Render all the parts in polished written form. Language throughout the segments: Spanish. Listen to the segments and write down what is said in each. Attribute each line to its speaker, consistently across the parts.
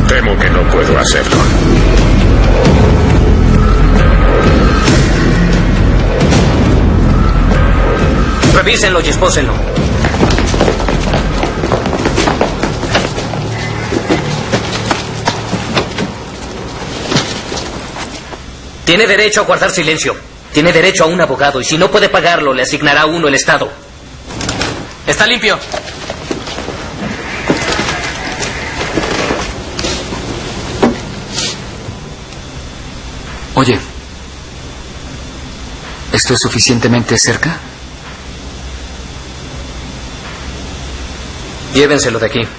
Speaker 1: Temo que no puedo hacerlo.
Speaker 2: Revísenlo y espósenlo. Tiene derecho a guardar silencio. Tiene derecho a un abogado y si no puede pagarlo, le asignará uno el Estado. Está limpio.
Speaker 3: Oye, ¿esto es suficientemente cerca?
Speaker 2: Llévenselo de aquí.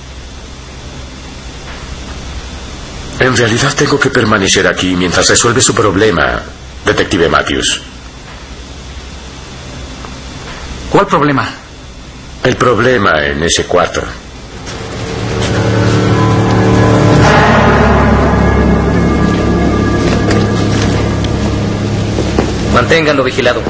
Speaker 1: En realidad tengo que permanecer aquí mientras resuelve su problema, detective Matthews.
Speaker 3: ¿Cuál problema?
Speaker 1: El problema en ese cuarto.
Speaker 2: Manténganlo vigilado.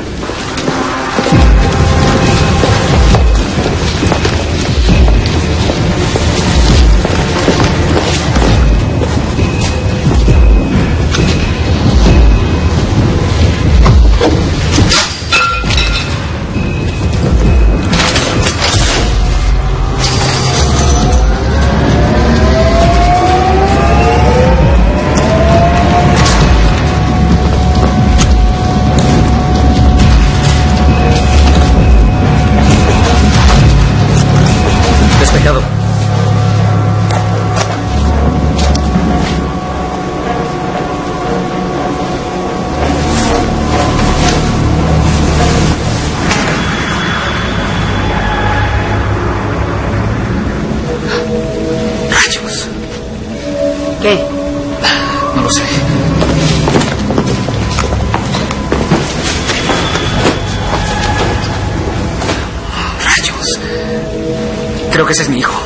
Speaker 4: ¿Qué?
Speaker 3: No lo sé. Rayos. Creo que ese es mi hijo.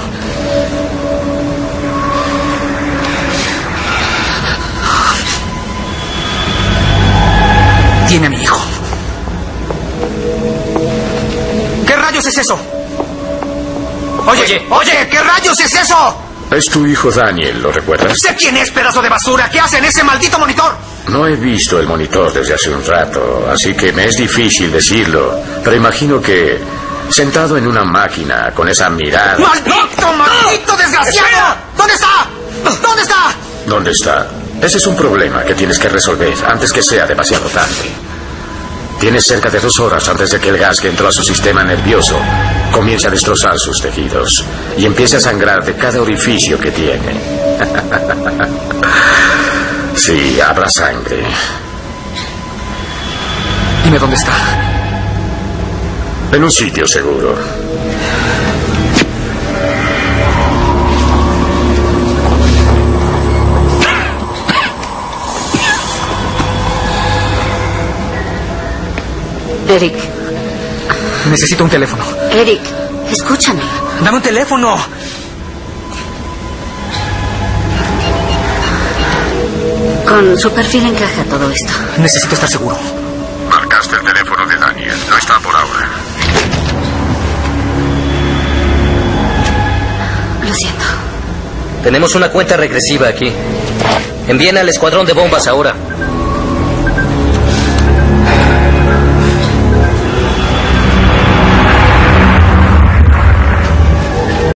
Speaker 3: Tiene a mi hijo. ¿Qué rayos es eso? Oye, ¿qué rayos es eso?
Speaker 1: Es tu hijo Daniel, ¿lo recuerdas?
Speaker 3: Sé quién es, pedazo de basura. ¿Qué hace en ese maldito monitor?
Speaker 1: No he visto el monitor desde hace un rato, así que me es difícil decirlo. Pero imagino que sentado en una máquina con esa mirada...
Speaker 3: ¡Maldito desgraciado! ¿Dónde está? ¿Dónde está?
Speaker 1: ¿Dónde está? Ese es un problema que tienes que resolver antes que sea demasiado tarde. Tienes cerca de 2 horas antes de que el gas que entró a su sistema nervioso comience a destrozar sus tejidos y empiece a sangrar de cada orificio que tiene. Sí, habrá sangre.
Speaker 3: Dime dónde está.
Speaker 1: En un sitio seguro.
Speaker 4: Eric.
Speaker 3: Necesito un teléfono.
Speaker 4: Eric, escúchame.
Speaker 3: ¡Dame un teléfono!
Speaker 4: Con su perfil encaja todo esto.
Speaker 3: Necesito estar seguro.
Speaker 1: Marcaste el teléfono de Daniel. No está por ahora.
Speaker 4: Lo siento.
Speaker 2: Tenemos una cuenta regresiva aquí. Envíen al escuadrón de bombas ahora.